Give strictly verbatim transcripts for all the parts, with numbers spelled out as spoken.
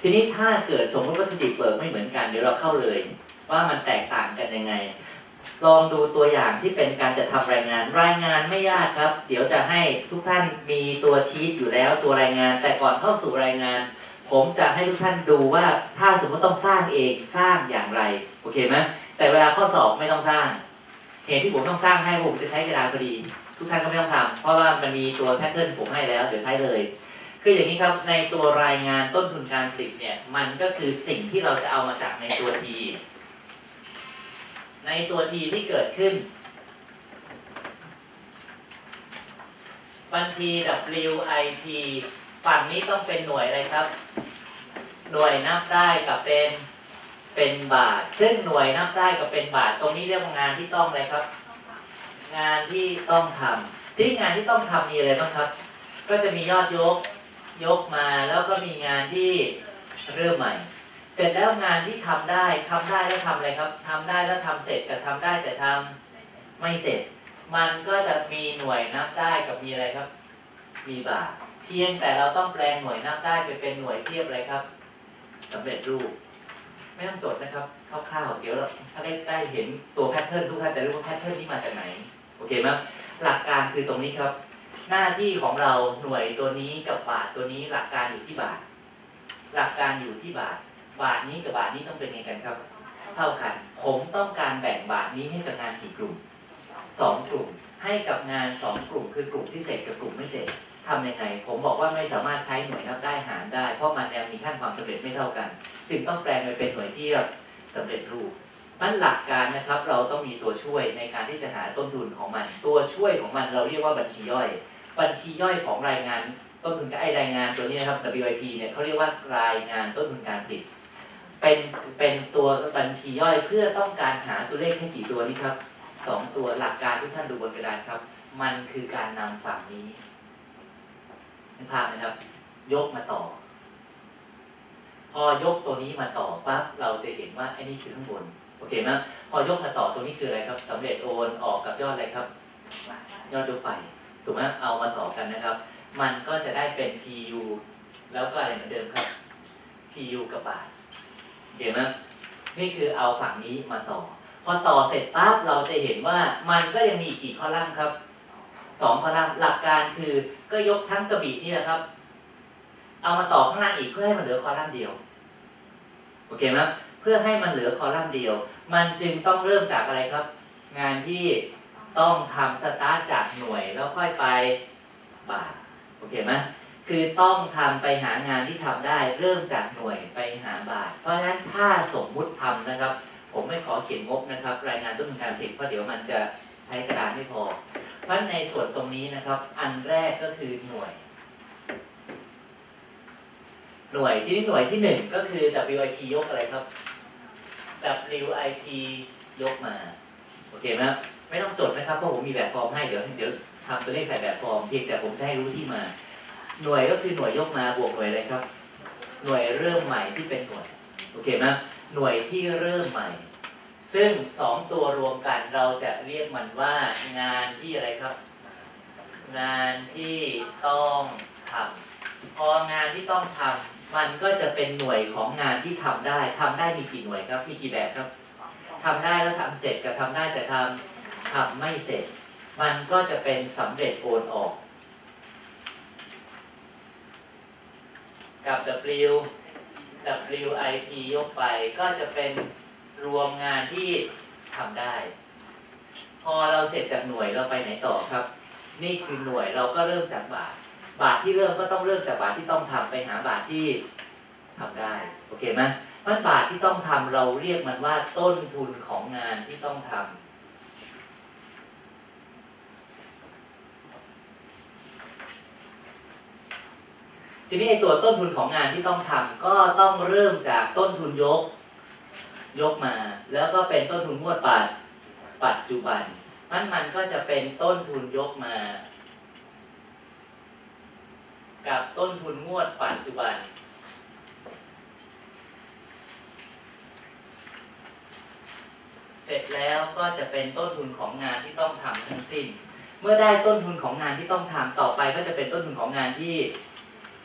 ทีนี้ถ้าเกิดสมมติวัตถุดิบเบิกไม่เหมือนกันเดี๋ยวเราเข้าเลยว่ามันแตกต่างกันยังไงลองดูตัวอย่างที่เป็นการจัดทำรายงานรายงานไม่ยากครับเดี๋ยวจะให้ทุกท่านมีตัวชีตอยู่แล้วตัวรายงานแต่ก่อนเข้าสู่รายงานผมจะให้ทุกท่านดูว่าถ้าสมมติต้องสร้างเองสร้างอย่างไรโอเคไหมแต่เวลาข้อสอบไม่ต้องสร้างเหตุที่ผมต้องสร้างให้ผมจะใช้เวลาพอดีทุกท่านก็ไม่ต้องทำเพราะว่ามันมีตัวแพทเทิร์นผมให้แล้วเดี๋ยวใช้เลยคืออย่างนี้ครับในตัวรายงานต้นทุนการผลิตเนี่ยมันก็คือสิ่งที่เราจะเอามาจากในตัวทีในตัวทีที่เกิดขึ้นบัญชี ดับเบิลยู ไอ พี ฝั่งนี้ต้องเป็นหน่วยอะไรครับหน่วยนับได้กับเป็นเป็นบาทซึ่งหน่วยนับได้กับเป็นบาทตรงนี้เรียกว่างานที่ต้องอะไรครับงานที่ต้องทำที่งานที่ต้องทำมีอะไรบ้างครับก็จะมียอดยกยกมาแล้วก็มีงานที่เริ่มใหม่เสร็จแล้วงานที่ทำได้ทำได้แล้วทำอะไรครับทำได้แล้วทำเสร็จกับทำได้แต่ทำไม่เสร็จมันก็จะมีหน่วยนับได้กับมีอะไรครับมีบาทเพียงแต่เราต้องแปลงหน่วยนับได้ไปเป็นหน่วยเทียบอะไรครับสำเร็จรูปไม่ต้องจดนะครับคร่าวๆเดี๋ยวเราถ้าได้ได้เห็นตัวแพทเทิร์นทุกท่านจะรู้ว่าแพทเทิร์นนี้มาจากไหนโอเคไหมหลักการคือตรงนี้ครับหน้าที่ของเราหน่วยตัวนี้กับบาทตัวนี้หลักการอยู่ที่บาทหลักการอยู่ที่บาทบาทนี้กับบาทนี้ต้องเป็นยังไงกันครับเท่ากันผมต้องการแบ่งบาทนี้ให้กับงานกี่กลุ่มสองกลุ่มให้กับงานสองกลุ่มคือกลุ่มที่เสร็จกับกลุ่มไม่เสร็จทำยังไงผมบอกว่าไม่สามารถใช้หน่วยนับได้หารได้เพราะมันยังมีขั้นความสำเร็จไม่เท่ากันจึงต้องแปลงไปเป็นหน่วยเทียบสำเร็จรูปนั่นหลักการนะครับเราต้องมีตัวช่วยในการที่จะหาต้นทุนของมันตัวช่วยของมันเราเรียกว่าบัญชีย่อยบัญชีย่อยของรายงานต้นทุนกับไอรายงานตัวนี้นะครับ ดับเบิลยู ไอ พี เนี่ยเขาเรียกว่ารายงานต้นทุนการผลิตเป็นเป็นตัวบัญชีย่อยเพื่อต้องการหาตัวเลขให้กี่ตัวนี้ครับสองตัวหลักการที่ท่านดูบนกระดานครับมันคือการนำฝั่งนี้นึกภาพนะครับยกมาต่อพอยกตัวนี้มาต่อปั๊บเราจะเห็นว่าไอ้นี่คือข้างบนโอเคไหมพอยกมาต่อตัวนี้คืออะไรครับสำเร็จโอนออกกับยอดอะไรครับยอดยกไปถูกไหมเอามาต่อกันนะครับมันก็จะได้เป็น พี ยู แล้วก็อะไรเหมือนเดิมครับ พี ยู กับบาทเห็นไหมนี่คือเอาฝั่งนี้มาต่อพอต่อเสร็จปั๊บเราจะเห็นว่ามันก็ยังมีกี่คอลัมน์ครับสองคอลัมน์หลักการคือก็ยกทั้งกระบี่นี่แหละครับเอามาต่อข้างล่างอีกเพื่อให้มันเหลือคอลัมน์เดียวโอเคไหมเพื่อให้มันเหลือคอลัมน์เดียวมันจึงต้องเริ่มจากอะไรครับงานที่ต้องทำสตาร์ทจากหน่วยแล้วค่อยไปบาทโอเคไหมคือต้องทำไปหางานที่ทำได้เริ่มจากหน่วยไปหาบาทเพราะฉะนั้นถ้าสมมุติทำนะครับผมไม่ขอเขียนงบนะครับรายงานต้นทุนการผลิตเพราะเดี๋ยวมันจะใช้กระดานไม่พอเพราะในส่วนตรงนี้นะครับอันแรกก็คือหน่วยหน่วยที่หน่วยที่หนึ่งก็คือ ดับเบิลยู ไอ พี ยกอะไรครับ ดับเบิลยู ไอ พี ยกมาโอเคไหมไม่ต้องจดนะครับเพราะผมมีแบบฟอร์มให้เดี๋ยวเดี๋ยวทำตัวเลขใส่แบบฟอร์มเพียงแต่ผมจะให้รู้ที่มาหน่วยก็คือหน่วยยกมาบวกหน่วยอะไรครับหน่วยเริ่มใหม่ที่เป็นหน่วยโอเคไหมหน่วยที่เริ่มใหม่ซึ่งสองตัวรวมกันเราจะเรียกมันว่างานที่อะไรครับงานที่ต้องทำพองานที่ต้องทำมันก็จะเป็นหน่วยของงานที่ทำได้ทำได้มีกี่หน่วยครับมีกี่แบบครับทำได้แล้วทำเสร็จกับทำได้แต่ทำทำไม่เสร็จมันก็จะเป็นสำเร็จโอนออกกับ W ดับเบิลยู ไอ พี ยกไปก็จะเป็นรวมงานที่ทำได้พอเราเสร็จจากหน่วยเราไปไหนต่อครับนี่คือหน่วยเราก็เริ่มจากบาทบาทที่เริ่มก็ต้องเริ่มจากบาทที่ต้องทำไปหาบาทที่ทำได้โอเคไหมเพราะบาทที่ต้องทำเราเรียกมันว่าต้นทุนของงานที่ต้องทำทีนี้ไอ้ตัวต้นทุนของงานที่ต้องทำก็ต้องเริ่มจากต้นทุนยกยกมาแล้วก็เป็นต้นทุนงวดปัจปัจจุบันมันมันก็จะเป็นต้นทุนยกมากับต้นทุนงวดปัจจุบันเสร็จแล้วก็จะเป็นต้นทุนของงานที่ต้องทำทั้งสิ้นเมื่อได้ต้นทุนของงานที่ต้องทำต่อไปก็จะเป็นต้นทุนของงานที่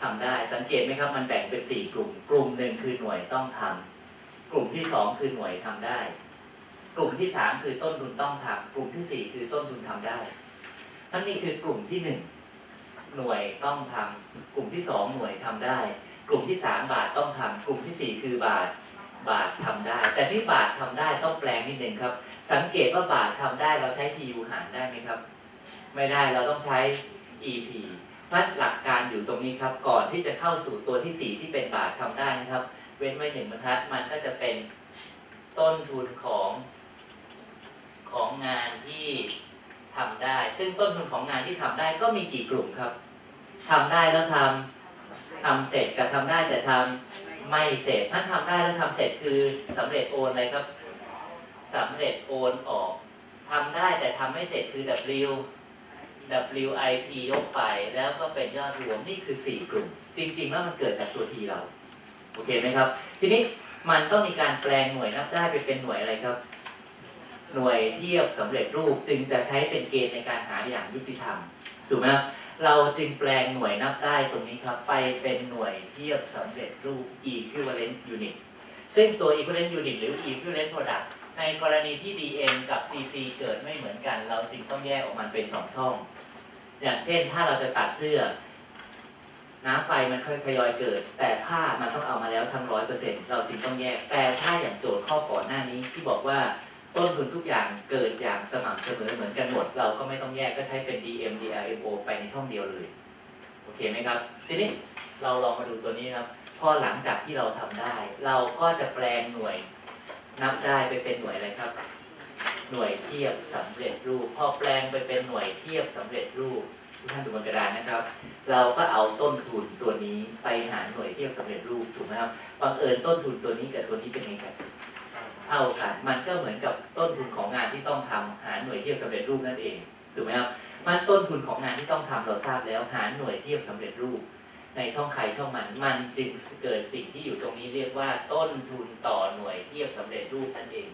ทำได้สังเกตไหมครับมันแบ่งเป็นสี่กลุ่มกลุ่มหนึ่งคือหน่วยต้องทำกลุ่มที่สองคือหน่วยทำได้กลุ่มที่สามคือต้นทุนต้องทำกลุ่มที่สี่คือต้นทุนทำได้นั่นนี่คือกลุ่มที่หนึ่งหน่วยต้องทำกลุ่มที่สองหน่วยทำได้กลุ่มที่สามบาทต้องทำกลุ่มที่สี่คือบาทบาททำได้แต่ที่บาททำได้ต้องแปลงนิดนึงครับสังเกตว่าบาททำได้เราใช้ ที ยู หารได้ไหมครับไม่ได้เราต้องใช้ อี พี นั่นหลักการอยู่ตรงนี้ครับก่อนที่จะเข้าสู่ตัวที่สี่ที่เป็นบาททำได้นะครับเว้นไว้หนึ่งบรรทัดมันก็จะเป็นต้นทุนของของงานที่ทำได้ซึ่งต้นทุนของงานที่ทำได้ก็มีกี่กลุ่มครับทำได้แล้วทำทำเสร็จกับทำได้แต่ทำไม่เสร็จถ้าทำได้แล้วทำเสร็จคือสำเร็จโอนอะไรครับสำเร็จโอนออกทำได้แต่ทำไม่เสร็จคือ Wดับเบิลยู ไอ พี ยกไปแล้วก็เป็นยอดรวมนี่คือสี่กลุ่มจริงๆแล้วมันเกิดจากตัว T เราโอเคไหมครับทีนี้มันต้องมีการแปลงหน่วยนับได้ไปเป็นหน่วยอะไรครับหน่วยเทียบสำเร็จรูปจึงจะใช้เป็นเกณฑ์ในการหาอย่างยุติธรรมถูกไหมครับเราจึงแปลงหน่วยนับได้ตรงนี้ครับไปเป็นหน่วยเทียบสำเร็จรูป equivalent unit ซึ่งตัว equivalent unit หรือ equivalent product ในกรณีที่ ดี เอ็ม กับ ซี ซี เกิดไม่เหมือนกันเราจึงต้องแยกออกมันเป็นสองช่องอย่างเช่นถ้าเราจะตัดเสื้อน้ำไฟมันค่อยทยอยเกิดแต่ผ้ามันต้องเอามาแล้วทั้ง ร้อยเปอร์เซ็นต์ เราจึงต้องแยกแต่ถ้าอย่างโจทย์ข้อก่อนหน้านี้ที่บอกว่าต้นทุนทุกอย่างเกิดอย่างสม่ำเสมอเหมือนกันหมดเราก็ไม่ต้องแยกก็ใช้เป็น ดี เอ็ม ดี อาร์ เอ็ม โอ ไปในช่องเดียวเลยโอเคไหมครับทีนี้เราลองมาดูตัวนี้ครับพอหลังจากที่เราทำได้เราก็จะแปลงหน่วยนับได้ไปเป็นหน่วยอะไรครับหน่วยเทียบสำเร็จรูปพอแปลงไปเป็นหน่วยเทียบสำเร็จรูปทุกท่านดูบนกระดานนะครับเราก็เอาต้นทุนตัวนี้ไปหาหน่วยเทียบสำเร็จรูปถูกไหมครับบังเอิญต้นทุนตัวนี้กับตัวนี้เป็นไงกันเท่ากันมันก็เหมือนกับต้นทุนของงานที่ต้องทำหาหน่วยเทียบสำเร็จรูปนั่นเองถูกไหมครับมันต้นทุนของงานที่ต้องทำเราทราบแล้วหาหน่วยเทียบสำเร็จรูปในช่องใครช่องมันมันจึงเกิดสิ่งที่อยู่ตรงนี้เรียกว่าต้นทุนต่อหน่วยเทียบสำเร็จรูปนั่นเอง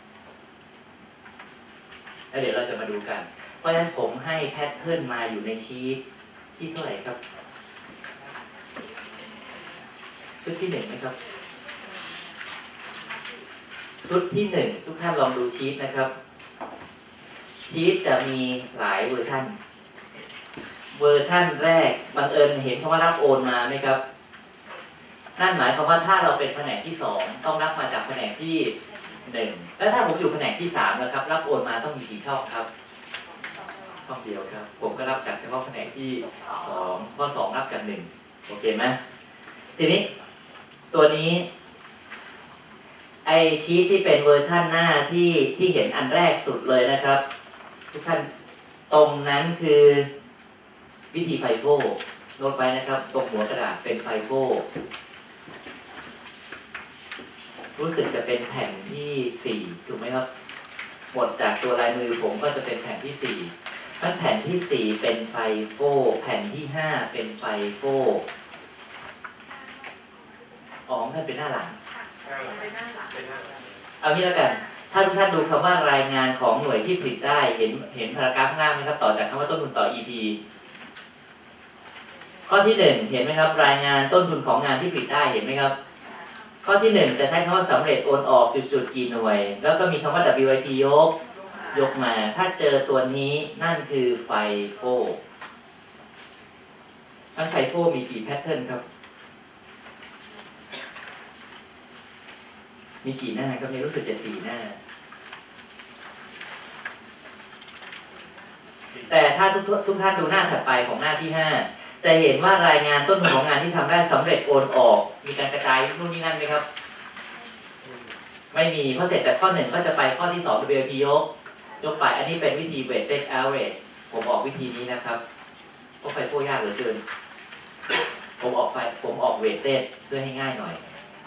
แล้วเดี๋ยวเราจะมาดูกันเพราะฉะนั้นผมให้แพทเทิร์นมาอยู่ในชีทที่เท่าไหร่ครับชุดที่หนึ่งนะครับชุดที่หนึ่งทุกท่านลองดูชีทนะครับชีทจะมีหลายเวอร์ชันเวอร์ชันแรกบังเอิญเห็นคำว่ารับโอนมาไหมครับนั่นหมายความว่าถ้าเราเป็นแผนกที่สองต้องรับมาจากแผนกที่หนึ่งแล้วถ้าผมอยู่แผนกที่สามนะครับรับโอนมาต้องมีกี่ช่องครับช่องเดียวครับผมก็รับจากเฉพาะแผนกที่สองเพราะสองรับจากหนึ่งโอเคไหมทีนี้ตัวนี้ไอชีทที่เป็นเวอร์ชันหน้าที่ที่เห็นอันแรกสุดเลยนะครับทุกท่านตรงนั้นคือวิธีไฟโฟโน้ตไปนะครับตรงหัวกระดาษเป็นไฟโฟรู้สึกจะเป็นแผ่นที่สี่ถูกไหมครับหมดจากตัวลายมือผมก็จะเป็นแผ่นที่สี่แผ่นที่สี่เป็นไฟโฟแผ่นที่ห้าเป็นไฟโฟอ๋อท่านเป็นหน้าหลังเอางี้แล้วกันถ้าทุกท่านดูคำว่ารายงานของหน่วยที่ผลิตได้เห็นเห็นพารากราฟข้างล่างไหมครับต่อจากคำว่าต้นทุนต่อ อี พี ข้อที่หนึ่งเห็นไหมครับรายงานต้นทุนของงานที่ผลิตได้เห็นไหมครับข้อที่หนึ่งจะใช้คำว่าสำเร็จโอนออกจุดๆกี่หน่วยแล้วก็มีคำว่า ดับเบิลยู ไอ พี ยกยกมาถ้าเจอตัวนี้นั่นคือไฟโฟทั้งไฟโฟมีกี่แพทเทิร์นครับมีกี่หน้าครับเนี่ยรู้สึกจะสี่หน้าแต่ถ้าทุกทุกท่านดูหน้าถัดไปของหน้าที่ห้าจะเห็นว่ารายงานต้นทุนของงานที่ทำได้สำเร็จโอนออกมีการกระจายนู่นนี่นั่นไหมครับไม่มีเพราะเสร็จจากข้อหนึ่งก็จะไปข้อที่สอง ดับเบิลยู ไอ พี ยกยกไปอันนี้เป็นวิธี weighted average ผมออกวิธีนี้นะครับเพราะไฟโฟยากเหลือเกินผมออกไฟผมออก weighted เพื่อให้ง่ายหน่อย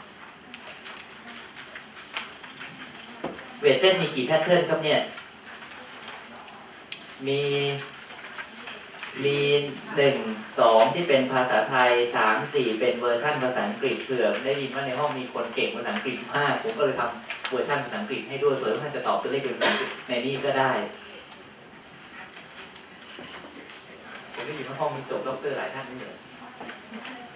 weighted มีกี่แพทเทิร์นครับเนี่ยมีมีหนึ่งสองที่เป็นภาษาไทยสามสี่เป็นเวอร์ชันภาษาอังกฤษเผื่อได้ยินว่าในห้องมีคนเก่งภาษาอังกฤษมากผมก็เลยทำเวอร์ชันภาษาอังกฤษให้ด้วยเผื่อท่านจะตอบตัวเลขเป็นภาษาอังกฤษในนี้ก็ได้ผมได้ยินว่าห้องมีจบด็อกเตอร์หลายท่านนี่เลย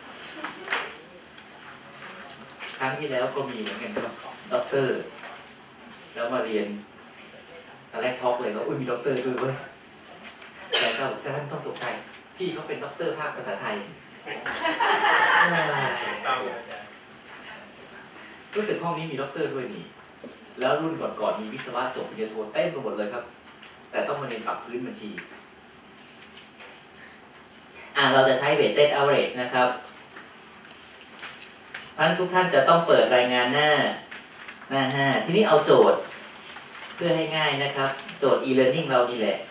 ครั้งที่แล้วก็มีเหมือนกันครับด็อกเตอร์แล้วมาเรียนตอนแรกช็อกเลยก็อุ้ยมีด็อกเตอร์ด้วยเว้ยแต่ก็จะท่านต้องตกใจพี่เขาเป็นด็อกเตอร์ภาคภาษาไทยรู้สึกห้องนี้มีด็อกเตอร์ด้วยนี่แล้วรุ่นก่อนๆมีวิศวะจบปริญญาโทเต็มไปหมดเลยครับแต่ต้องมาเรียนปรับพื้นบัญชีอ่าเราจะใช้ weighted average นะครับท่านทุกท่านจะต้องเปิดรายงานหน้าหน้าห้าทีนี้เอาโจทย์เพื่อให้ง่ายนะครับโจทย์ e-learning เรานี่แหละ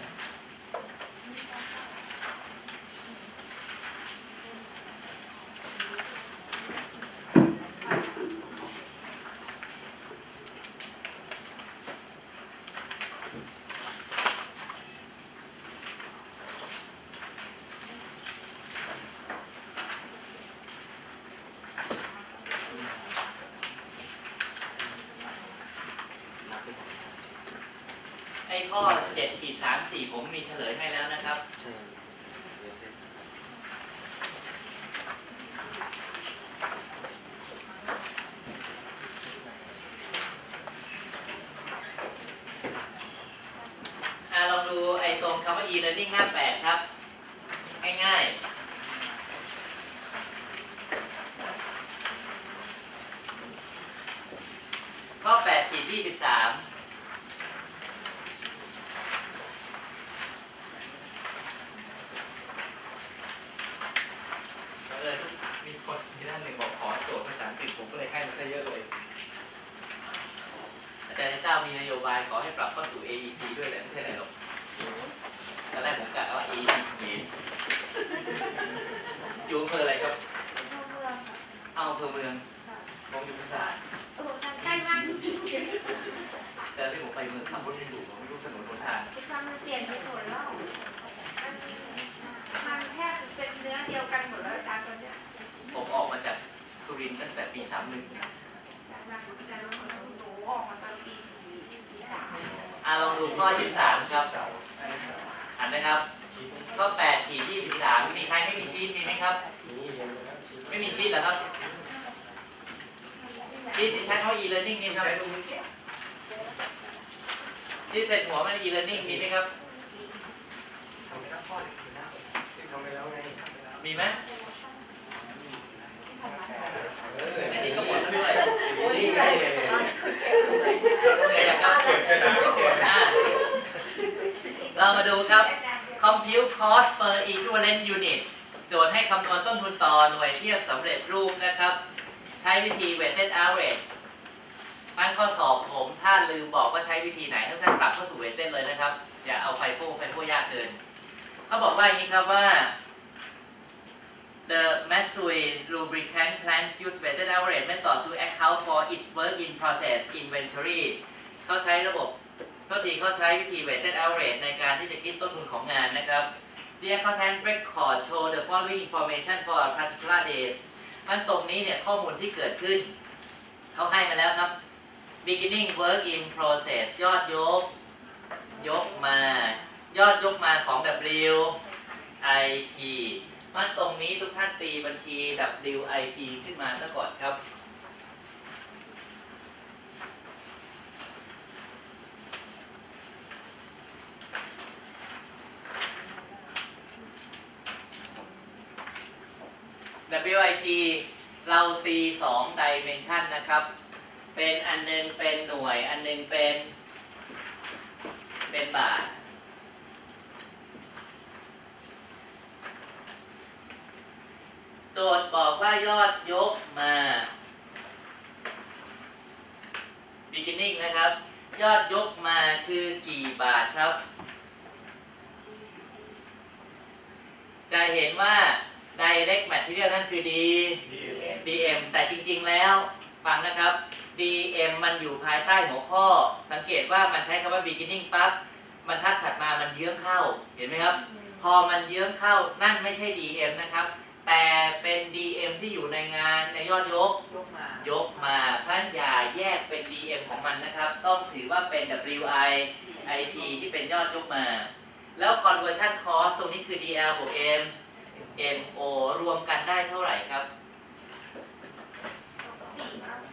ไอ้ข้อ เจ็ดขีดสามสี่ ผมมีเฉลยให้แล้วนะครับอ่าลองดูไอ้ตรงคำว่า e-learning หน้าแปดครับง่ายๆข้อ แปดขีดยี่สิบสามมีคนที่ด้านหนึ่งบอกขอโจทย์ภาษาอังกฤษผมก็เลยให้มันซะเยอะเลยอาจารย์เจ้ามีนโยบายขอให้ปรับเข้าสู่ เอ อี ซี ด้วยแต่ไม่ใช่อะไรหรอกตอนแรกผมกะว่า เอ อี ซี เขมรอยู่อำเภออะไรครับเอาอำเภอเมืองผมอยู่ภาษาใกล้มากจริงๆแต่ที่ผมไปเมืองข้ามรถไม่ถูกผมไม่รู้ถนนหนทางมันเปลี่ยนไปหมดแล้วมันแทบเป็นเนื้อเดียวกันหมดแล้วอาจารย์ตอนนี้ผมออกมาจากสุรินทร์ตั้งแต่ปีสามหนึ่งจากนั้นอาจารย์เราหนูออกมาตอนปีสี่สี่สามอ่าลองดูข้อยี่สิบสามครับอ่านนะครับข้อแปดขีดยี่สิบสามมีใครไม่มีชีทมีไหมครับไม่มีชีทเหรอครับชีทที่ใช้เขา e-learning นี่ครับที่เป็นหัวมัน e-learning มีไหมครับมีไหมอันนี้ก็หมดด้วยนี่ไงเรามาดูครับ compute cost per equivalent unit โจทย์ให้คำนวณต้นทุนต่อหน่วยเทียบสำเร็จรูปนะครับใช้วิธี weighted average ท่านข้อสอบผมถ้าลืมบอกว่าใช้วิธีไหนท่านปรับเข้าสู่ weighted เลยนะครับอย่าเอาไฟโฟไฟโฟยากเกินเขาบอกว่าอย่างนี้ครับว่า the Matsui lubricant plant use weighted average method to account for its work in process inventory เขาใช้ระบบโทษทีเขาใช้วิธี weighted average ในการที่จะคิดต้นทุนของงานนะครับ The accountant record show the following information for a particular day มันตรงนี้เนี่ยข้อมูลที่เกิดขึ้นเขาให้มาแล้วครับ beginning work in process ยอดยกยกมายอดยกมาของ W I P มันตรงนี้ทุกท่านตีบัญชี W I P ขึ้นมาซะก่อนครับW I P เราตีสอง dimension นะครับเป็นอันนึงเป็นหน่วยอันนึงเป็นเป็นบาทโจทย์บอกว่ายอดยกมา beginning นะครับยอดยกมาคือกี่บาทครับจะเห็นว่า direct material นั่นคือ D ดี เอ็ม แต่จริงๆแล้วฟังนะครับ ดี เอ็ม มันอยู่ภายใต้หัวข้อสังเกตว่ามันใช้คำว่า beginning ปั๊บบรรทัดถัดมามันเยื้องเข้าเห็นไหมครับพอมันเยื้องเข้านั่นไม่ใช่ ดี เอ็ม นะครับแต่เป็น ดี เอ็ม ที่อยู่ในงานในยอดยกยกมายกมาท่านอย่าแยกเป็น ดี เอ็ม ของมันนะครับต้องถือว่าเป็น W I P ที่เป็นยอดยกมาแล้ว conversion cost ตรงนี้คือ ดี แอล บวก M M O รวมกันได้เท่าไหร่ครับ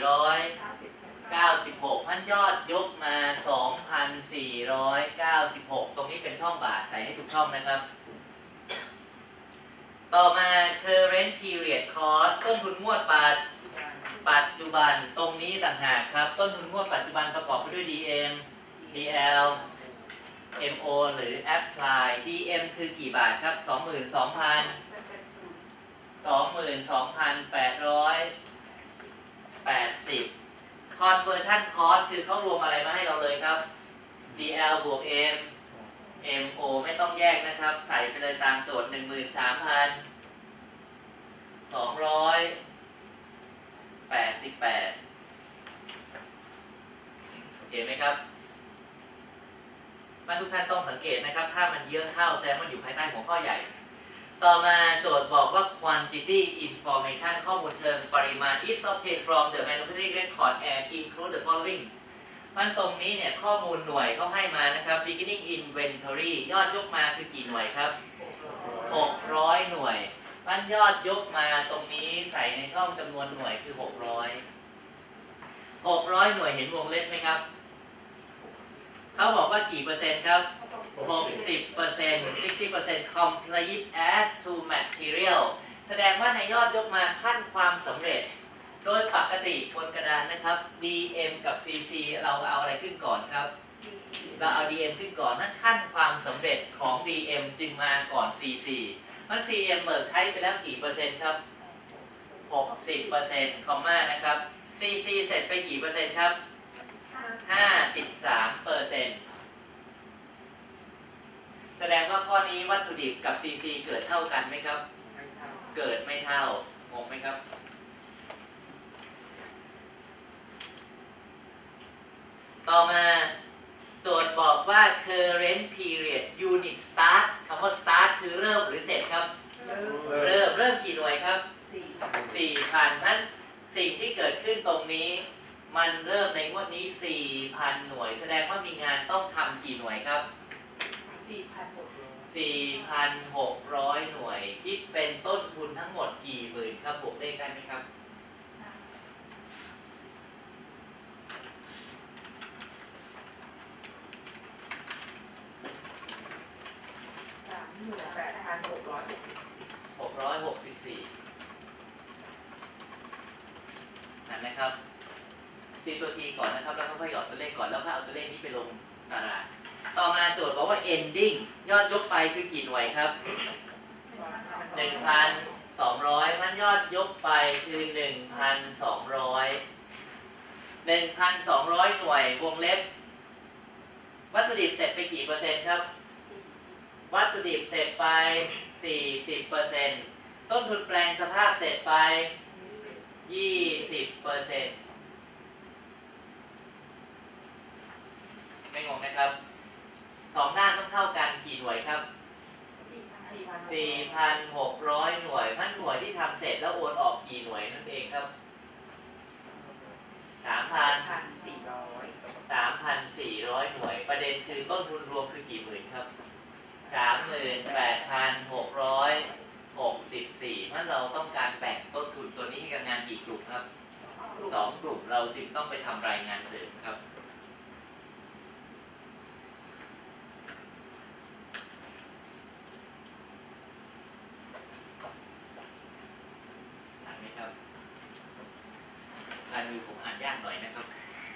ร้อยเก้าสิบเก้าสิบหกพันยอดยกมา สองพันสี่ร้อยเก้าสิบหก ตรงนี้เป็นช่องบาทใส่ให้ถูกช่องนะครับ ต่อมา current period cost ต้นทุนงวดปัจปัจจุบันตรงนี้ต่างหากครับต้นทุนงวดปัจจุบันประกอบไปด้วย ดี เอ็ม ดี แอล เอ็ม โอ หรือ apply ดี เอ็ม คือกี่บาทครับ สองหมื่นสองพัน สองหมื่นสองพันแปดร้อยแปดสิบ conversion cost คือเขารวมอะไรมาให้เราเลยครับ ดี แอล บวก M เอ็ม โอ ไม่ต้องแยกนะครับ ใส่ไปเลยตามโจทย์ หนึ่งหมื่นสามพันสองร้อยแปดสิบแปด โอเคไหมครับมาทุกท่านต้องสังเกตนะครับถ้ามันเยอะเข้าแสดงว่าอยู่ภายใต้หัวข้อใหญ่ ต่อมาโจทย์บอกว่า quantity information ข้อมูลเชิงปริมาณ is obtained from the manufacturing record and include the following มันตรงนี้เนี่ยข้อมูลหน่วยเขาให้มานะครับ beginning inventory ยอดยกมาคือกี่หน่วยครับ หกร้อยหน่วยมันยอดยกมาตรงนี้ใส่ในช่องจำนวนหน่วยคือหกร้อย หกร้อยหน่วยเห็นวงเล็บไหมครับเขาบอกว่ากี่เปอร์เซ็นต์ครับ หกสิบเปอร์เซ็นต์ หกสิบเปอร์เซ็นต์ complete as to material แสดงว่าในยอดยกมาขั้นความสำเร็จโดยปกติบนกระดานนะครับ ดี เอ็ม กับ ซี ซี เราเอาอะไรขึ้นก่อนครับเราเอา ดี เอ็ม ขึ้นก่อนนั่นขั้นความสำเร็จของ ดี เอ็ม จึงมาก่อน ซี ซี มัน ซี เอ็ม เบิกใช้ไปแล้วกี่เปอร์เซ็นต์ครับ หกสิบเปอร์เซ็นต์ คอมมานะครับ ซี ซี เสร็จไปกี่เปอร์เซ็นต์ครับ ห้าสิบสามเปอร์เซ็นต์ แสดงว่าข้อนี้วัตถุดิบกับ ซี ซี เกิดเท่ากันไหมครับ เกิดไม่เท่างงไหมครับต่อมาโจทย์บอกว่า current period unit start คำว่า start คือเริ่มหรือเสร็จครับเริ่มเริ่มกี่หน่วยครับ สี่พัน นั้นสิ่งที่เกิดขึ้นตรงนี้มันเริ่มในงวดนี้ สี่พัน หน่วยแสดงว่ามีงานต้องทำกี่หน่วยครับ สี่พันหกร้อย หน่วยคิดเป็นต้นทุนทั้งหมดกี่หมื่นครับบวกเลขได้ไหมครับหกร้อยหกสิบสี่นั่นนะครับตีตัวทีก่อนนะครับแล้วก็ค่อยหยอดตัวเลขก่อนแล้วก็เอาตัวเลขนี้ไปลงตารางต่อมาโจทย์บอกว่า ending ยอดยกไปคือกี่หน่วยครับ หนึ่งพันสองร้อย มันยอดยกไปคือ หนึ่งพันสองร้อย หนึ่งพันสองร้อย หน่วยวงเล็บวัตถุดิบเสร็จไปกี่เปอร์เซ็นต์ครับวัตถุดิบเสร็จไป สี่สิบเปอร์เซ็นต์ ต้นทุนแปลงสภาพเสร็จไป ยี่สิบเปอร์เซ็นต์ ไม่งงนะครับสองด้านต้องเท่ากันกี่หน่วยครับ สี่พันหกร้อย หน่วยมันหน่วยที่ทำเสร็จแล้วโอนออกกี่หน่วยนั่นเองครับ สามพันสี่ร้อย สามพันสี่ร้อย หน่วยประเด็นคือต้นทุนรวมคือกี่หมื่นครับ สามหมื่นแปดพันหกร้อยหกสิบสี่ เมื่อเราต้องการแบ่งต้นทุนตัวนี้ให้กับงานกี่กลุ่มครับ สองกลุ่มเราจึงต้องไปทำรายงานเสริมครับอ่านไหมครับลายมือผมอ่านยากหน่อยนะครับ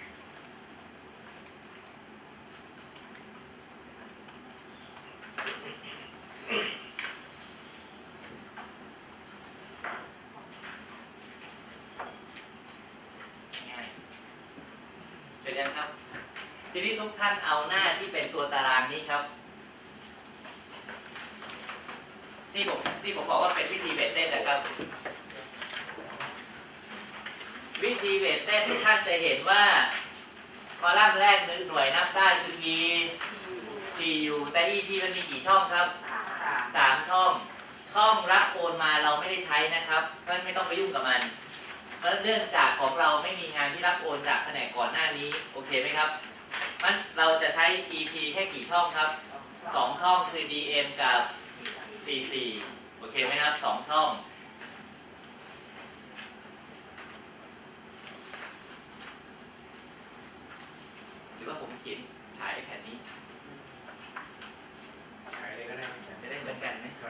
เสร็จยังครับทีนี้ทุกท่านเอาหน้าที่เป็นตัวตารางนี้ครับที่ผมที่ผมบอกว่าเป็นวิธีเวทเต้นนะครับวิธีเวทเต้นทุกท่านจะเห็นว่าคอลัมน์แรกหนึ่งหน่วยนับได้คือ T ที ยู แต่ อี พี มันมีกี่ช่องครับสามช่องช่องรับโอนมาเราไม่ได้ใช้นะครับเพราะฉะนั้นไม่ต้องไปยุ่งกับมันเพราะเนื่องจากของเราไม่มีงานที่รับโอนจากแผนกก่อนหน้านี้โอเคไหมครับมันเราจะใช้ อี พี แค่กี่ช่องครับสองช่องคือ ดี เอ็ม กับ ซี ซี โอเคไหมครับสองช่องขียนฉายแผ่นนี้ขายอะไรก็ได้จะได้เหมือนกันไหมครับ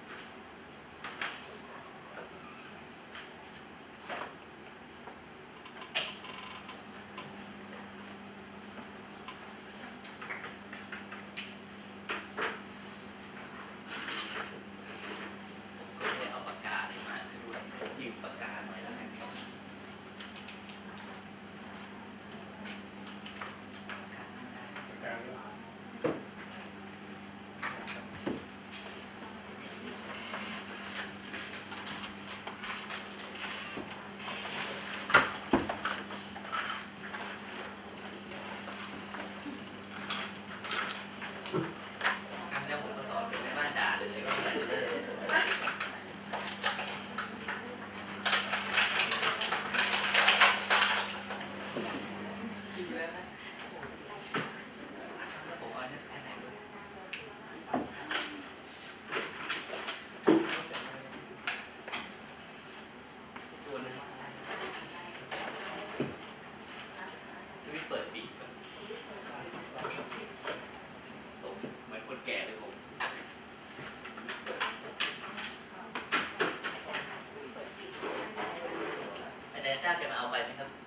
ผมก็ไม่ได้เอาปากกาอะไรมาซะด้วยผมยืมปากกาหน่อยแล้วกันครับการครั้งแล้วผมก็สอนเป็นแม่บ้านด่าเลยก็ไม่ได้เลยคิดแล้วนะแล้วผมเอาเนี่ยแค่ไหนด้วยตัวนึงสวิตช์เปิดปิดครับผมเหมือนคนแก่เลยผม อาจารย์จ้าจะมาเอาไปไหมครับ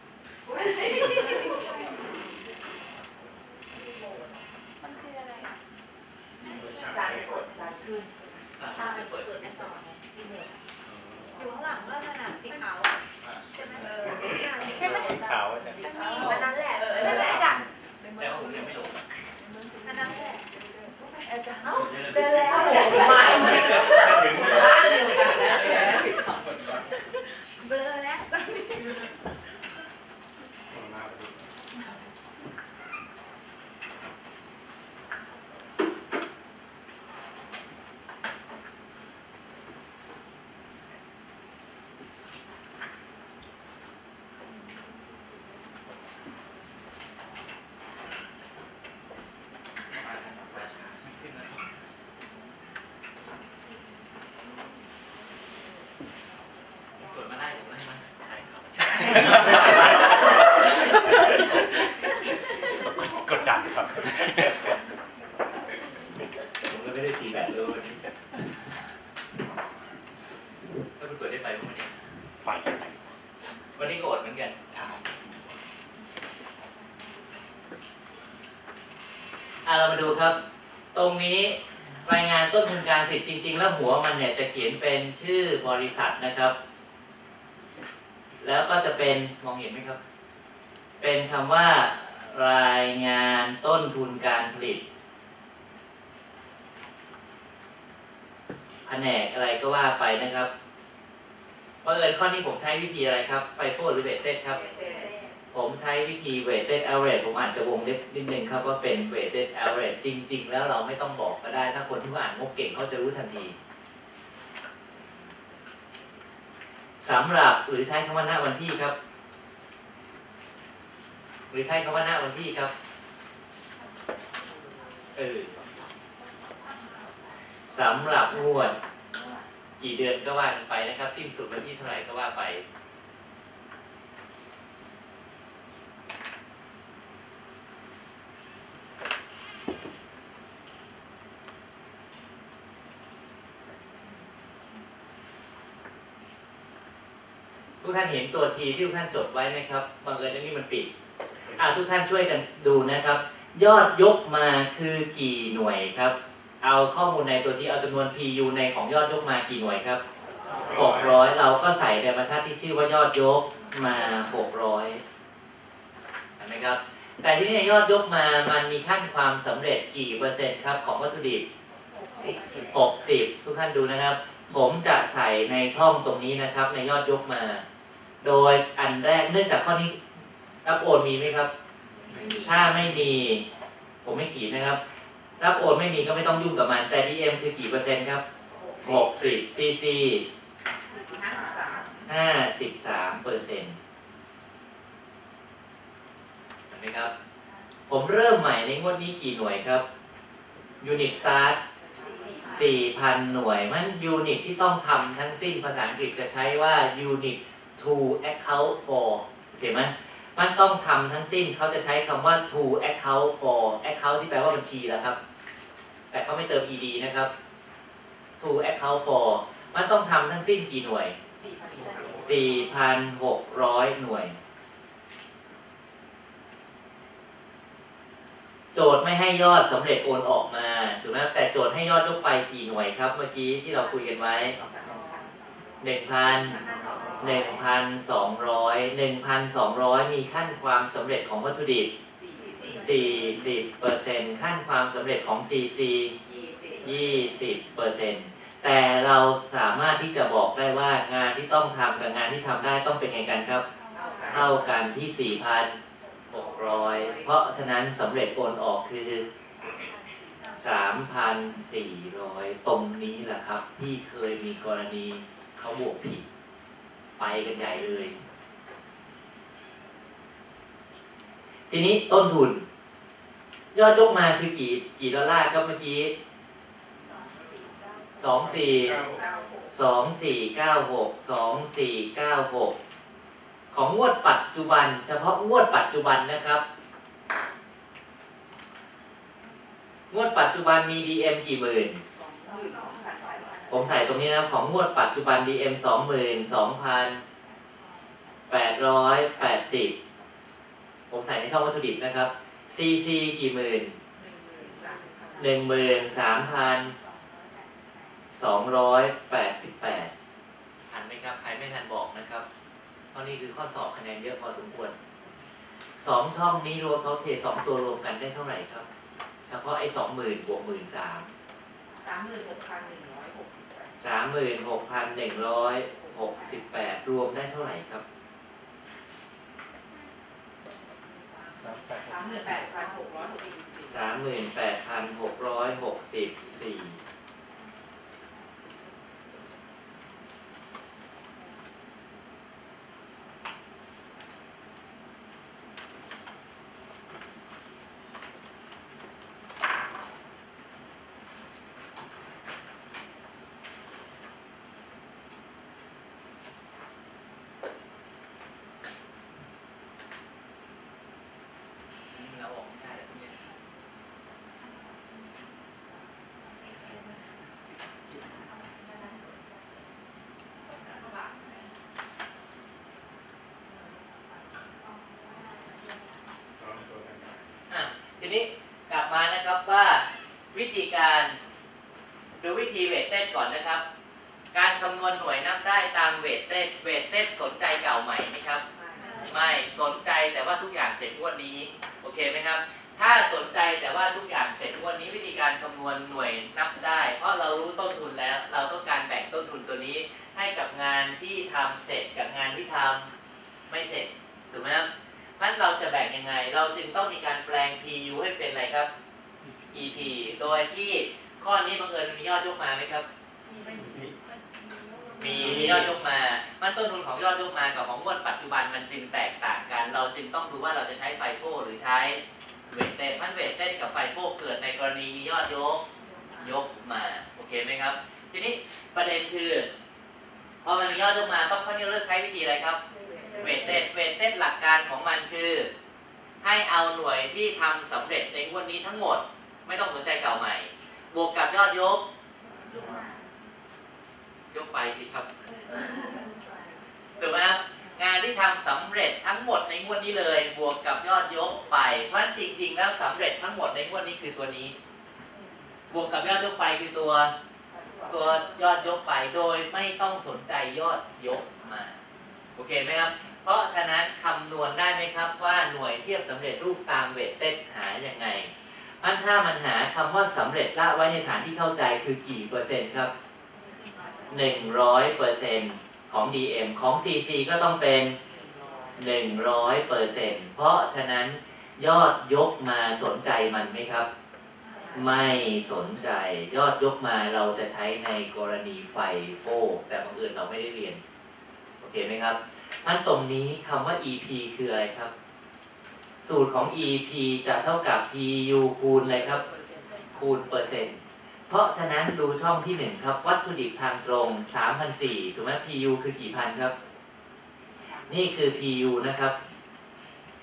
มันคืออะไรจานกดจานขึ้นอ่าถ้ามัจะนเปิดเปิดได้ต่อไงที่หนึ่งอยู่ข้างหลังว่าขนาดสีขาวใช่ไหมเออใช่ไหมสีขาวอาจารย์อันนั้นแหละเออนั่นแหละจ้ะแต่ว่าผมยังไม่ลงอันนั้นแหละเอ้าเดินแล้วมาถึงร้านเดียวกันแล้วเบลอแล้วคนมาพอดีมาทางราชาขึ้นมาตรวจมาได้ผมได้ไหมใช่ครับใช่กดดันครับผมก็ไม่ได้ตีแบบเลยวันนี้ก็ตรวจได้ไปวันนี้ไฟวันนี้ก็อดเหมือนกันใช่อ่ะเรามาดูครับ ตรงนี้รายงานต้นทุนการผลิตจริง ๆ แล้วหัวมันเนี่ยจะเขียนเป็นชื่อบริษัทนะครับ แล้วก็จะเป็นมองเห็นไหมครับ เป็นคำว่ารายงานต้นทุนการผลิตแผนกอะไรก็ว่าไปนะครับเพราะเอิญข้อนี้ผมใช้วิธีอะไรครับไฟโฟหรือเวทเต็ดครับ ผมใช้วิธี weighted average ผมอาจจะวงเล็บนิดนึงครับว่าเป็น weighted average จริง ๆ แล้วเราไม่ต้องบอกก็ได้ ถ้าคนที่อ่านงบเก่งเขาจะรู้ทันทีสำหรับหรือใช้คำว่าหน้าวันที่ครับ หรือใช้คำว่าหน้าวันที่ครับเออสำหรับงวดกี่เดือนก็ว่ากันไปนะครับ สิ้นสุดวันที่เท่าไหร่ก็ว่าไป ทุกท่านเห็นตัวทีที่ทุกท่านจดไว้ไหมครับบังเอิญอันนี้มันปิดอ่าทุกท่านช่วยกันดูนะครับ ยอดยกมาคือกี่หน่วยครับ เอาข้อมูลในตัวทีเอาจำนวน พี ยู ในของยอดยกมากี่หน่วยครับหกร้อยเราก็ใส่ในบรรทัดที่ชื่อว่ายอดยกมาหกร้อยเห็นไหมครับ แต่ที่นี่ยอดยกมามันมีขั้นความสำเร็จกี่เปอร์เซ็นต์ครับของวัตถุดิบหกสิบทุกท่านดูนะครับ ผมจะใส่ในช่องตรงนี้นะครับ ในยอดยกมา โดยอันแรกเนื่องจากข้อนี้รับโอนมีไหมครับ ถ้าไม่มี ผมไม่ขีดนะครับ รับโอนไม่มีก็ไม่ต้องยุ่งกับมัน แต่ ดี เอ็ม คือกี่เปอร์เซ็นต์ครับหกสิบ ซี ซี ห้าสิบสามเปอร์เซ็นต์เห็นไหมครับ ผมเริ่มใหม่ในงวดนี้กี่หน่วยครับ Unit Start สี่พัน หน่วย มัน Unit ที่ต้องทำทั้งสิ้นภาษาอังกฤษจะใช้ว่า Unit to account for โอเคไหมภมันต้องทำทั้งสิ้นเขาจะใช้คำว่า to account for account ที่แปลว่าบัญชีแล้วครับแต่เขาไม่เติม ed นะครับ to account for มันต้องทำทั้งสิ้นกี่หน่วย สี่พันหกร้อย หน่วยโจทย์ไม่ให้ยอดสำเร็จโอนออกมาถูกไหมแต่โจทย์ให้ยอดยกไปกี่หน่วยครับเมื่อกี้ที่เราคุยกันไว้ หนึ่งพัน หนึ่งพันสองร้อย หนึ่งพันสองร้อย มีขั้นความสำเร็จของวัตถุดิบ สี่สิบเปอร์เซ็นต์ ขั้นความสำเร็จของ ซี ซี ยี่สิบเปอร์เซ็นต์ แต่เราสามารถที่จะบอกได้ว่างานที่ต้องทำกับงานที่ทำได้ต้องเป็นไงกันครับเท่ากันที่ สี่พันหกร้อย เพราะฉะนั้นสำเร็จโอนออกคือ สามพันสี่ร้อย ตรงนี้แหละครับที่เคยมีกรณีเขาบวกผิดไปกันใหญ่เลยทีนี้ต้นทุนยอดยกมาคือกี่กี่ดอลลาร์ครับเมื่อกี้สองสี่สองสี่เก้าหกสองสี่เก้าหกของงวดปัจจุบันเฉพาะงวดปัจจุบันนะครับงวดปัจจุบันมี ดี เอ็ม กี่หมื่นผมใส่ตรงนี้นะของงวดปัจจุบัน ดี เอ็ม สองหมื่นสองพันแปดร้อยแปดสิบผมใส่ในช่องวัตถุดิบนะครับ ซี ซี กี่หมื่น หนึ่งหมื่นสามพันสองร้อยแปดสิบแปดทันไหมครับใครไม่ทันบอกนะครับเพราะนี่คือข้อสอบคะแนนเยอะพอสมควรสองช่องนี้รวมซอฟต์แวร์สองตัวรวมกันได้เท่าไหร่ครับเฉพาะไอ้สองหมื่นบวกหมื่นสามสามหมื่นหกพันหนึ่งร้อยหกสิบแปดสามหมื่นหกพันหนึ่งร้อยหกสิบแปดรวมได้เท่าไหร่ครับสามหมื่นแปดพันหกร้อยหกสิบสี่สามหมื่นแปดพันหกร้อยหกสิบสี่ทีนี้กลับมานะครับว่าวิธีการดูวิธีเวทเต้นก่อนนะครับการคำนวณหน่วยนับได้ตามเวทเต้นเวทเต้นสนใจเก่าใหม่ไหมครับไม่สนใจแต่ว่าทุกอย่างเสร็จงวดนี้โอเคไหมครับถ้าสนใจแต่ว่าทุกอย่างเสร็จงวดนี้วิธีการคำนวณหน่วยนับได้เพราะเรารู้ต้นทุนแล้วเราต้องการแบ่งต้นทุนตัวนี้ให้กับงานที่ทำเสร็จกับงานที่ทำไม่เสร็จถูกไหมครับงั้นเราจะแบ่งยังไงเราจึงต้องมีการแปลง พี ยู ให้เป็นอะไรครับ อี พี โดยที่ข้อนี้บังเอิญมียอดยกมาไหมครับมีมียอดยกมามันต้นทุนของยอดยกมากับของงวดปัจจุบันมันจึงแตกต่างกันเราจึงต้องดูว่าเราจะใช้ไฟโฟหรือใช้เวทเต้นมันเวทเต้นกับไฟโฟเกิดในกรณีมียอดยกยกมาโอเคไหมครับทีนี้ประเด็นคือพอมันมียอดยกมาปั๊บเขาเนี่ยเลือกใช้วิธีอะไรครับเวทเต้นเวทเต้นหลักการของมันคือให้เอาหน่วยที่ทำสำเร็จในงวดนี้ทั้งหมดไม่ต้องสนใจเก่าใหม่บวกกับยอดยกยกไปสิครับถูกไหมครับงานที่ทำสำเร็จทั้งหมดในงวดนี้เลยบวกกับยอดยกไปเพราะจริงๆแล้วสำเร็จทั้งหมดในงวดนี้คือตัวนี้บวกกับยอดยกไปคือตัวตัวยอดยกไปโดยไม่ต้องสนใจยอดยกมาโอเคไหมครับเพราะฉะนั้นคำนวณได้ไหมครับว่าหน่วยเทียบสำเร็จรูปตามเวทเต้นหาอย่างไงอันถ้ามันหาคำว่าสำเร็จละไว้ในฐานที่เข้าใจคือกี่เปอร์เซ็นต์ครับหนึ่งร้อยเปอร์เซ็นต์ของ ดี เอ็ม ของ ซี ซี ก็ต้องเป็นหนึ่งร้อยเปอร์เซ็นต์เพราะฉะนั้นยอดยกมาสนใจมันไหมครับไม่สนใจยอดยกมาเราจะใช้ในกรณีไฟโฟแต่บางอื่นเราไม่ได้เรียนโอเคไหมครับอันตรงนี้คำว่า อี พี คืออะไรครับสูตรของ อี พี จะเท่ากับ พี ยู คูณอะไรครับคูณเปอร์เซ็นต์เพราะฉะนั้นดูช่องที่หนึ่งครับวัตถุดิบทางตรง สามพันสี่ร้อย ถูกไหม พี ยู คือกี่พันครับนี่คือ พี ยู นะครับ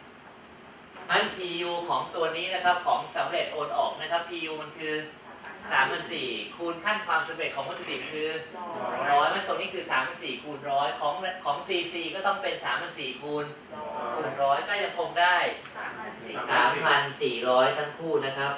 นั้น พี ยู ของตัวนี้นะครับของสำเร็จโอนออกนะครับ พี ยู มันคือ สามพันสี่ร้อย คูณขั้นความสำเร็จของวัตถุดิบคือร้อยมันตรงนี้คือ สามพันสี่ร้อย คูณร้อยของของ ซี ซี ก็ต้องเป็น สามพันสี่ร้อย คูณคูณร้อยก็ยังคงได้ สามพันสี่ร้อย ทั้งคู่นะครับ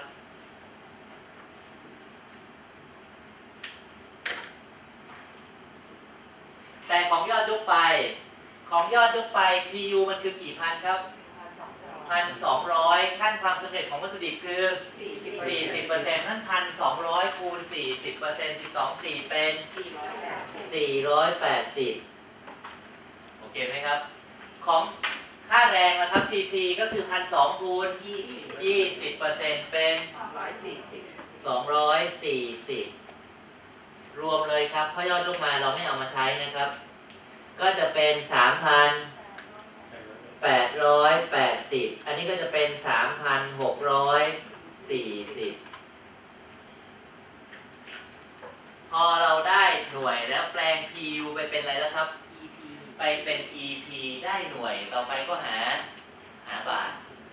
แต่ของยอดยกไปของยอดยกไป พี ยู มันคือกี่พันครับ หนึ่งพันสองร้อย ขั้นความสำเร็จของวัตถุดิบคือ สี่สิบเปอร์เซ็นต์ นั่น หนึ่งพันสองร้อย คูณ สี่สิบเปอร์เซ็นต์ สิบสอง สี่เป็น สี่ร้อยแปดสิบ โอเคไหมครับ ของค่าแรงนะครับ ซี ซี ก็คือ หนึ่งพันสองร้อย คูณ ยี่สิบเปอร์เซ็นต์ เป็น สองร้อยสี่สิบ รวมเลยครับเพราะยอดยกมาเราไม่เอามาใช้นะครับ ก็จะเป็น สามพันแปดร้อยแปดสิบ อันนี้ก็จะเป็น สามพันหกร้อยสี่สิบ พอเราได้หน่วยแล้วแปลง พี ยู ไปเป็นอะไรแล้วครับ อี พี ไปเป็น อี พี ได้หน่วยต่อไปก็หาหาบาท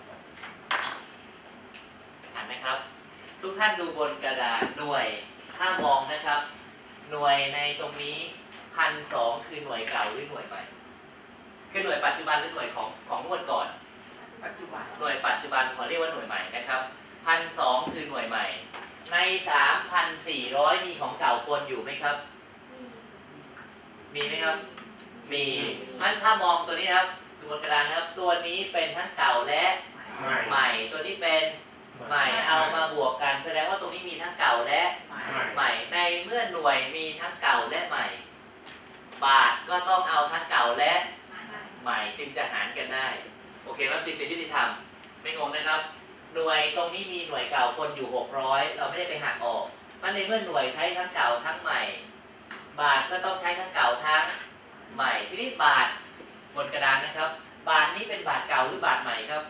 อ่านไหมครับ ทุกท่านดูบนกระดาษหน่วยถ้ามองนะครับหน่วยในตรงนี้ หนึ่งพันสองร้อย คือหน่วยเก่าหรือหน่วยใหม่คือหน่วยปัจจุบันหรือหน่วยของของงวดก่อนปัจจุบันหน่วยปัจจุบันขอเรียกว่าหน่วยใหม่นะครับ หนึ่งพันสองร้อย คือหน่วยใหม่ใน สามพันสี่ร้อย มีของเก่าปนอยู่ไหมครับมีไหมครับมีงั้นถ้ามองตัวนี้นะครับดูบนกระดานนะครับตัวนี้เป็นทั้งเก่าและใหม่ตัวนี้เป็นใหม่เอามาบวกกันแสดงว่าตรงนี้มีทั้งเก่าและใหม่ในเมื่อหน่วยมีทั้งเก่าและใหม่บาทก็ต้องเอาทั้งเก่าและใหม่จึงจะหารกันได้โอเคครับจึงจะยุติธรรมไม่งงนะครับหน่วยตรงนี้มีหน่วยเก่าคนอยู่หกร้อยเราไม่ได้ไปหักออกมันในเมื่อหน่วยใช้ทั้งเก่าทั้งใหม่บาทก็ต้องใช้ทั้งเก่าทั้งใหม่ทีนี้บาทบนกระดานนะครับบาทนี้เป็นบาทเก่าหรือบาทใหม่ครับ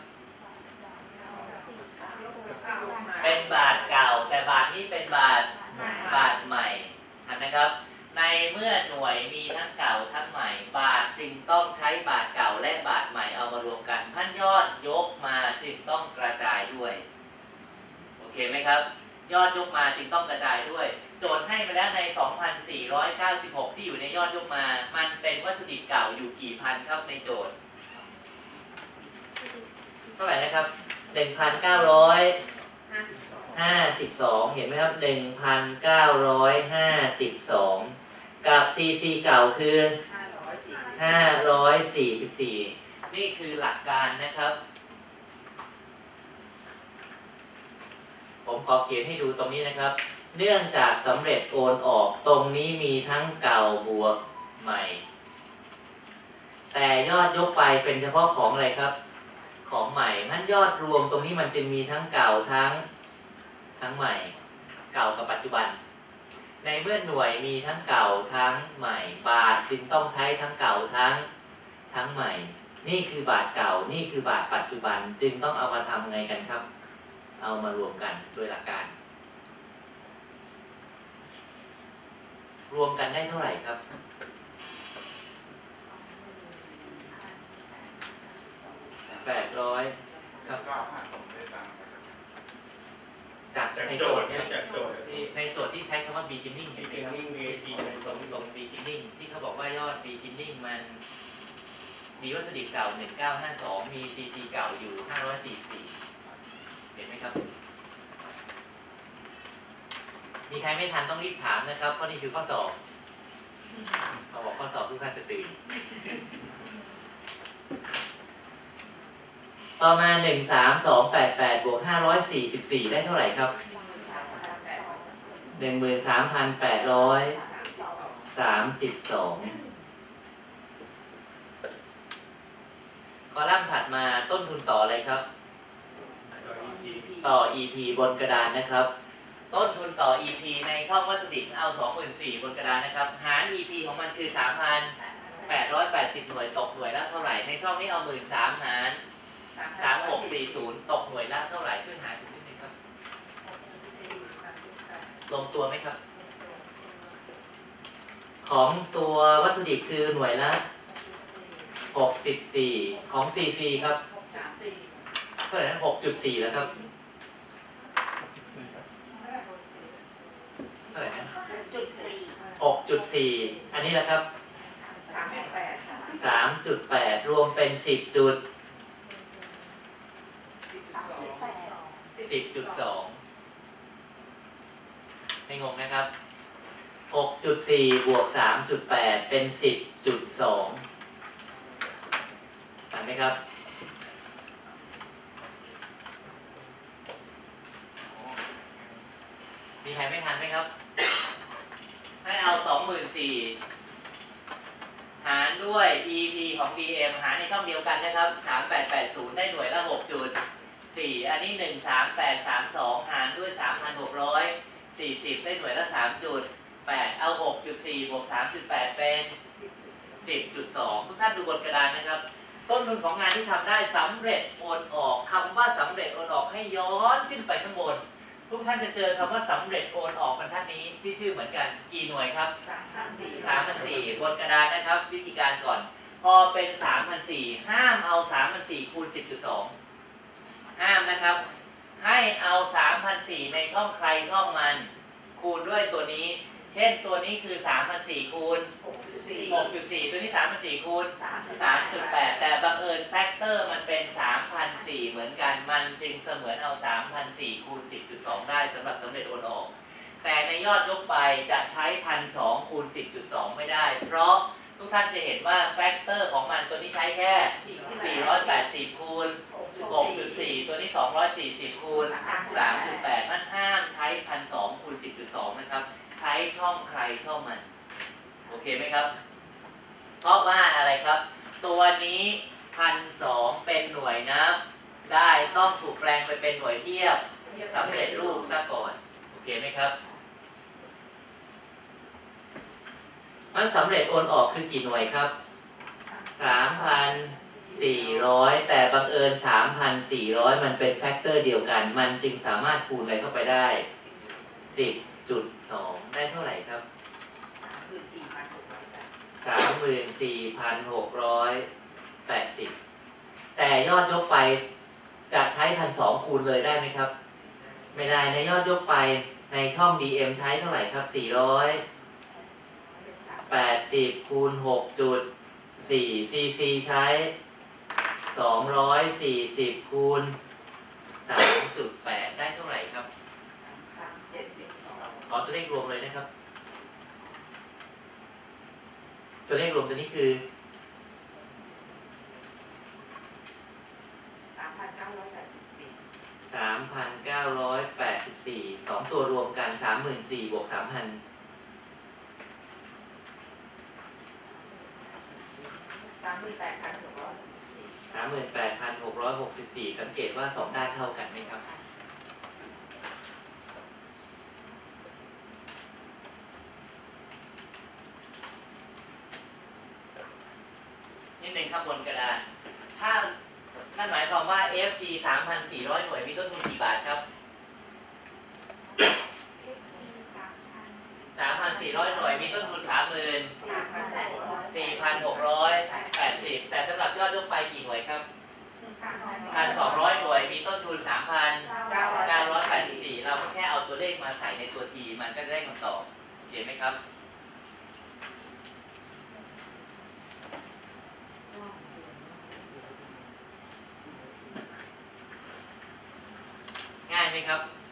เป็นบาทเก่าแต่บาทนี้เป็นบาทบาทใหม่เห็นไหมครับในเมื่อหน่วยมีทั้งเก่าทั้งใหม่บาทจึงต้องใช้บาทเก่าและบาทใหม่เอามารวมกันพันยอดยกมาจึงต้องกระจายด้วยโอเคไหมครับยอดยกมาจึงต้องกระจายด้วยโจทย์ให้มาแล้วใน สองพันสี่ร้อยเก้าสิบหก ที่อยู่ในยอดยกมามันเป็นวัตถุดิบเก่าอยู่กี่พันครับในโจทย์เท่าไหร่นะครับ หนึ่งพันเก้าร้อยห้าสิบสอง เห็นไหมครับ หนึ่งพันเก้าร้อยห้าสิบสอง กับ ซี ซี เก่าคือ ห้าร้อยสี่สิบสี่ นี่คือหลักการนะครับผมขอเขียนให้ดูตรงนี้นะครับเนื่องจากสำเร็จโอนออกตรงนี้มีทั้งเก่าบวกใหม่แต่ยอดยกไปเป็นเฉพาะของอะไรครับของใหม่งั้นยอดรวมตรงนี้มันจึงมีทั้งเก่าทั้งทั้งใหม่เก่ากับปัจจุบันในเมื่อหน่วยมีทั้งเก่าทั้งใหม่บาทจึงต้องใช้ทั้งเก่าทั้งทั้งใหม่นี่คือบาทเก่านี่คือบาทปัจจุบันจึงต้องเอามาทำไงกันครับเอามารวมกันโดยหลักการรวมกันได้เท่าไหร่ครับแปดร้อยครับจากในโจทย์เนี่ยจากโจทย์ในโจทย์ที่ใช้คำว่า beginning เห็นไหมครับ beginning ตรงตรง beginning ที่เขาบอกว่ายอด beginning มันมีวัตถุดิบเก่าหนึ่งพันเก้าร้อยห้าสิบสองมี ซี ซี เก่าอยู่ห้าร้อยสี่สิบสี่เห็นไหมครับมีใครไม่ทันต้องรีบถามนะครับเพราะนี่คือข้อสอบเขาบอกข้อสอบทุกท่านจะตื่นต่อมาหนึ่ง สาม สอง แปด แปดบวกห้าร้อยสี่สิบสี่ได้เท่าไหร่ครับ หนึ่งหมื่นสามพันแปดร้อยสามสิบสอง คอลัมน์ถัดมาต้นทุนต่ออะไรครับต่อ อี พี บนกระดานนะครับต้นทุนต่อ อี พี ในช่องวัตถุดิบเอา สองหมื่นสี่พัน บนกระดานนะครับหาร อี พี ของมันคือ สามพันแปดร้อยแปดสิบ หน่วยตกหน่วยละเท่าไหร่ในช่องนี้เอา หนึ่งหมื่นสามพัน หาร สามพันหกร้อยสี่สิบ ตกหน่วยละเท่าไหร่ช่วยหาดูนิดนึงครับลงตัวไหมครับของตัววัตถุดิบคือหน่วยละหกสิบสี่ของ ซี ซี ครับเท่าเท่าไหร่นะหกจุดสี่แล้วครับเท่าไหร่นะจุดสี่หกจุดสี่อันนี้แหละครับสามสิบแปดค่ะสามจุดแปดรวมเป็นสิบจุดสิบสามสอจุดงแปดสิบจุดสองไม่งงนะครับ หกจุดสี่ บวก สามจุดแปด เป็น สิบจุดสอง ทันไหมครับ มีใครไม่ทันไหมครับ ให้เอา สองหมื่นสี่พัน หารด้วย อี พี ของ ดี เอ็ม หารในช่องเดียวกันนะครับ สามพันแปดร้อยแปดสิบ ได้หน่วยละ หกจุดสี่ อันนี้ หนึ่งพันสามพันแปดร้อยสามสิบสอง หารด้วย สามพันหกร้อยสี่สิบ ได้หน่วยละ สามจุดแปด เอา หกจุดสี่ บวก สามจุดแปด เป็น สิบจุดสอง ทุกท่านดูบนกระดานนะครับ ต้นทุนของงานที่ทำได้สำเร็จโอนออกคำว่าสำเร็จโอนออกให้ย้อนขึ้นไปข้างบน ทุกท่านจะเจอคำว่าสำเร็จโอนออกบรรทัดนี้ที่ชื่อเหมือนกัน กี่หน่วยครับสามสามสี่สามพันสี่บนกระดานนะครับ วิธีการก่อน พอเป็น สามพันสี่ ห้ามเอา สามพันสี่ คูณ สิบจุดสอง ห้ามนะครับ ให้เอา สามพันสี่ ในช่องใครช่องมัน คูณด้วยตัวนี้ เช่นตัวนี้คือ สามพันสี่ คูณหกจุดสี่หกจุดสี่ ตัวนี้ สามพันสี่ คูณสามสามจุดแปด แต่บังเอิญแฟกเตอร์มันเป็น สามพันสี่ เหมือนกัน มันจึงเสมือนเอา สามพันสี่ คูณ สิบจุดสอง ได้สำหรับสำเร็จโอนออก แต่ในยอดยกไปจะใช้ หนึ่งพันสองร้อย คูณ สิบจุดสอง ไม่ได้ เพราะทุกท่านจะเห็นว่าแฟกเตอร์ของมันตัวนี้ใช้แค่ สี่ร้อยแปดสิบ คูณ หกจุดสี่ ตัวนี้ สองร้อยสี่สิบ คูณ สามจุดแปด มันห้ามใช้ หนึ่งพันสองร้อย คูณ สิบจุดสอง นะครับ ใช้ช่องใครช่องมัน โอเคไหมครับ เพราะว่าอะไรครับ ตัวนี้ หนึ่งพันสองร้อย เป็นหน่วยนับได้ต้องถูกแปลงไปเป็นหน่วยเทียบสำเร็จรูปซะก่อน โอเคไหมครับ มันสำเร็จโอนออกคือกี่หน่วยครับ สามพันสี่ร้อย แต่บังเอิญ สามพันสี่ร้อย มันเป็นแฟกเตอร์เดียวกัน มันจึงสามารถคูณอะไรเข้าไปได้ สิบจุดสอง ได้เท่าไหร่ครับสามหมื่นสี่พันหกร้อยแปดสิบสามหมื่นสี่พันหกร้อยแปดสิบ แต่ยอดยกไปจะใช้ หนึ่งพันสองร้อย คูณเลยได้ไหมครับ ไม่ได้ ในยอดยกไปในช่อง ดี เอ็ม ใช้เท่าไหร่ครับ สี่ร้อยแปดสิบ คูณ หกจุดสี่ ซี ซี ใช้ สองร้อยสี่สิบ คูณ สามจุดแปด ได้เท่าไหร่ครับสามเจ็ดสิบสองขอตัวเลขรวมเลยนะครับ ตัวเลขรวมตัวนี้คือสามพันเก้าร้อยแปดสิบสี่สามพันเก้าร้อยแปดสิบสี่ สองตัวรวมกัน สามหมื่นสี่พัน บวก สามพันสามหมื่นแปดพันหกร้อยสิบสี่สามหมื่นแปดพันหกร้อยหกสิบสี่ สังเกตว่าสองด้านเท่ากันไหมครับ นิดหนึ่งครับบนกระดาน ถ้านั่นหมายความว่า เอฟ จี สามพันสี่ร้อย หน่วยมีต้นทุนกี่บาทครับ สามพันสี่ร้อย หน่วยมีต้นทุน สามหมื่นสามพันแปดร้อยสี่พันหกร้อยแปดสิบ แต่สำหรับยอดยกไปกี่หน่วยครับสามพันหนึ่งพันสองร้อย หน่วยมีต้นทุน สามพันเก้าร้อยเก้าร้อยแปดสิบสี่ เราก็แค่เอาตัวเลขมาใส่ในตัวทีมันก็จะได้คำตอบเห็นไหมครับ ง่ายไหมครับ